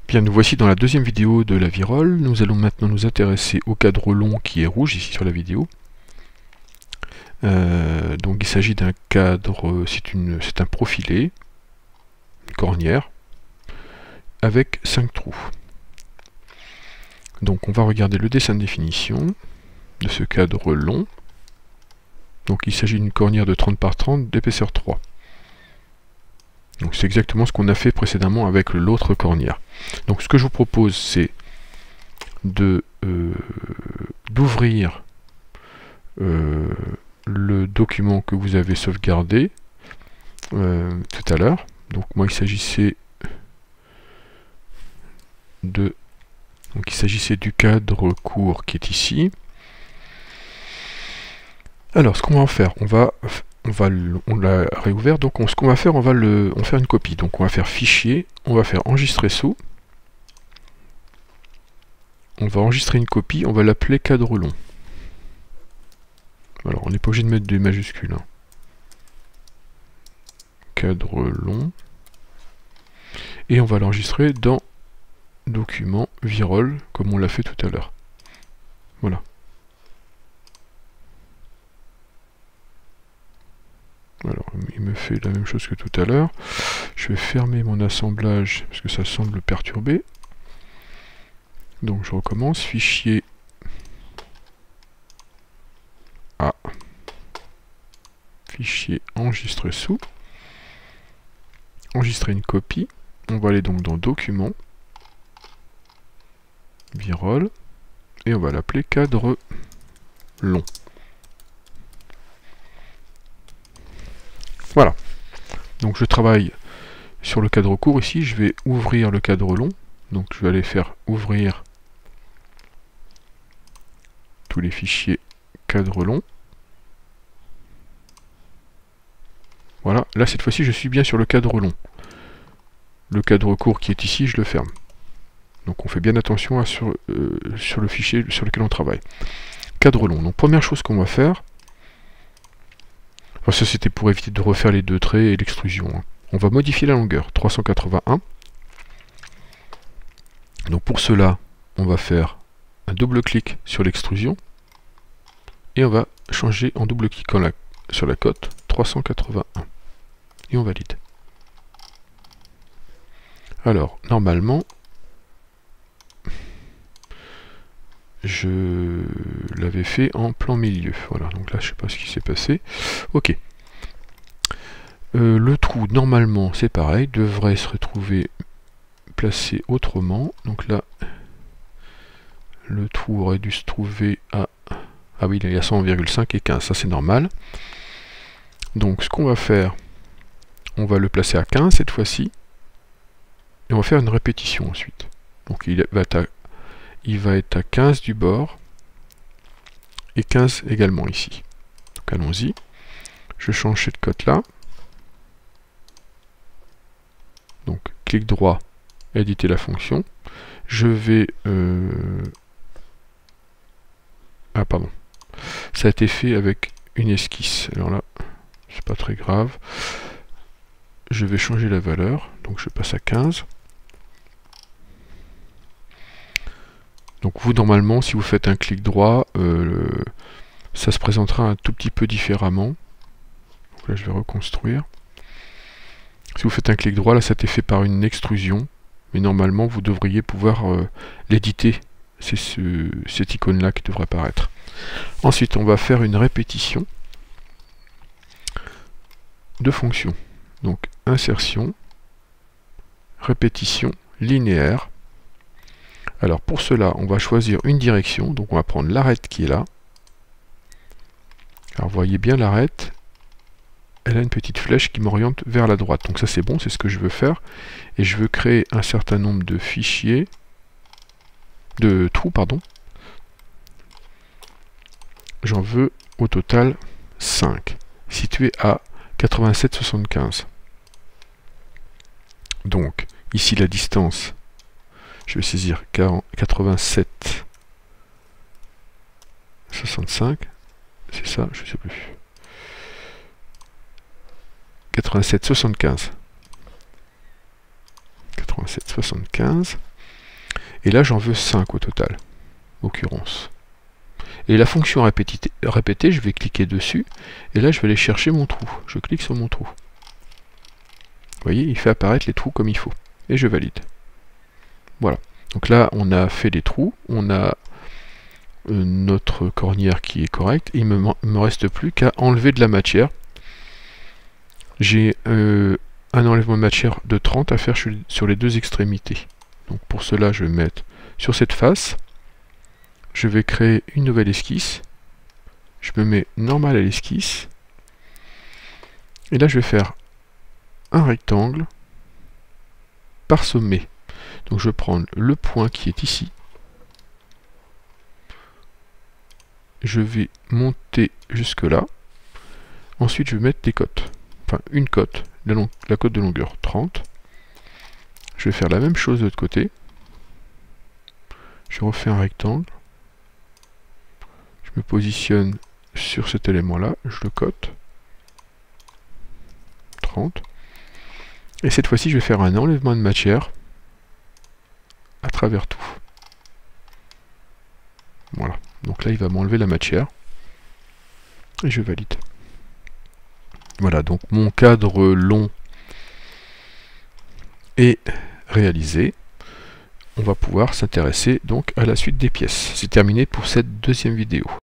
Bien, nous voici dans la deuxième vidéo de la virole. Nous allons maintenant nous intéresser au cadre long qui est rouge ici sur la vidéo. Donc il s'agit d'un cadre, c'est un profilé, une cornière, avec 5 trous. Donc on va regarder le dessin de définition de ce cadre long. Donc il s'agit d'une cornière de 30 par 30 d'épaisseur 3. Donc c'est exactement ce qu'on a fait précédemment avec l'autre cornière. Donc ce que je vous propose, c'est d'ouvrir le document que vous avez sauvegardé tout à l'heure. Donc moi il s'agissait du cadre court qui est ici. Alors ce qu'on va en faire, on l'a réouvert, donc ce qu'on va faire, on va faire une copie. Donc on va faire fichier, on va faire enregistrer sous. On va enregistrer une copie, on va l'appeler cadre long. Alors on n'est pas obligé de mettre des majuscules. Hein. Cadre long. Et on va l'enregistrer dans document virole, comme on l'a fait tout à l'heure. Voilà. Alors, il me fait la même chose que tout à l'heure. Je vais fermer mon assemblage parce que ça semble perturbé. Donc je recommence. Fichier A. Fichier enregistrer sous. Enregistrer une copie. On va aller donc dans document. Virole. Et on va l'appeler cadre long. Voilà. Donc je travaille sur le cadre court ici. Je vais ouvrir le cadre long. Donc je vais aller faire ouvrir tous les fichiers cadre long. Voilà. Là cette fois-ci je suis bien sur le cadre long. Le cadre court qui est ici, je le ferme. Donc on fait bien attention sur le fichier sur lequel on travaille. Cadre long. Donc première chose qu'on va faire. Alors ça c'était pour éviter de refaire les deux traits et l'extrusion. Hein. On va modifier la longueur, 381. Donc pour cela, on va faire un double-clic sur l'extrusion. Et on va changer en double-cliquant sur la cote, 381. Et on valide. Alors, normalement, je l'avais fait en plan milieu. Voilà, donc là je sais pas ce qui s'est passé. Ok. Le trou, normalement, c'est pareil, devrait se retrouver placé autrement. Donc là, le trou aurait dû se trouver à... Ah oui, il y a 100,5 et 15, ça c'est normal. Donc ce qu'on va faire, on va le placer à 15 cette fois-ci. Et on va faire une répétition ensuite. Donc il va être à 15 du bord. Et 15 également ici. Donc allons-y. Je change cette cote-là. Donc clic droit, éditer la fonction. Je vais... Ah pardon. Ça a été fait avec une esquisse. Alors là, c'est pas très grave. Je vais changer la valeur. Donc je passe à 15. Donc vous, normalement, si vous faites un clic droit, ça se présentera un tout petit peu différemment. Donc là, je vais reconstruire. Si vous faites un clic droit, là, ça a été fait par une extrusion. Mais normalement, vous devriez pouvoir l'éditer. C'est cette icône-là qui devrait apparaître. Ensuite, on va faire une répétition de fonctions. Donc, insertion, répétition linéaire. Alors pour cela, on va choisir une direction, donc on va prendre l'arête qui est là. Alors vous voyez bien l'arête, elle a une petite flèche qui m'oriente vers la droite. Donc ça c'est bon, c'est ce que je veux faire. Et je veux créer un certain nombre de fichiers, de trous, pardon. J'en veux au total 5, situés à 87,75. Donc ici la distance, je vais saisir 87,65. C'est ça, je ne sais plus. 87,75. 87,75. Et là, j'en veux 5 au total, occurrence. Et la fonction répétée, je vais cliquer dessus, et là, je vais aller chercher mon trou. Je clique sur mon trou. Vous voyez, il fait apparaître les trous comme il faut. Et je valide. Voilà. Donc là, on a fait les trous, on a notre cornière qui est correcte, et il me reste plus qu'à enlever de la matière. J'ai un enlèvement de matière de 30 à faire sur les deux extrémités. Donc pour cela, je vais mettre sur cette face, je vais créer une nouvelle esquisse, je me mets normal à l'esquisse, et là je vais faire un rectangle par sommet. Donc je vais prendre le point qui est ici, je vais monter jusque là, ensuite je vais mettre des cotes, enfin une cote, la cote de longueur 30, je vais faire la même chose de l'autre côté, je refais un rectangle, je me positionne sur cet élément là, je le cote, 30, et cette fois-ci je vais faire un enlèvement de matière à travers tout. Voilà, donc là il va m'enlever la matière, et je valide. Voilà, donc mon cadre long est réalisé. On va pouvoir s'intéresser donc à la suite des pièces. C'est terminé pour cette deuxième vidéo.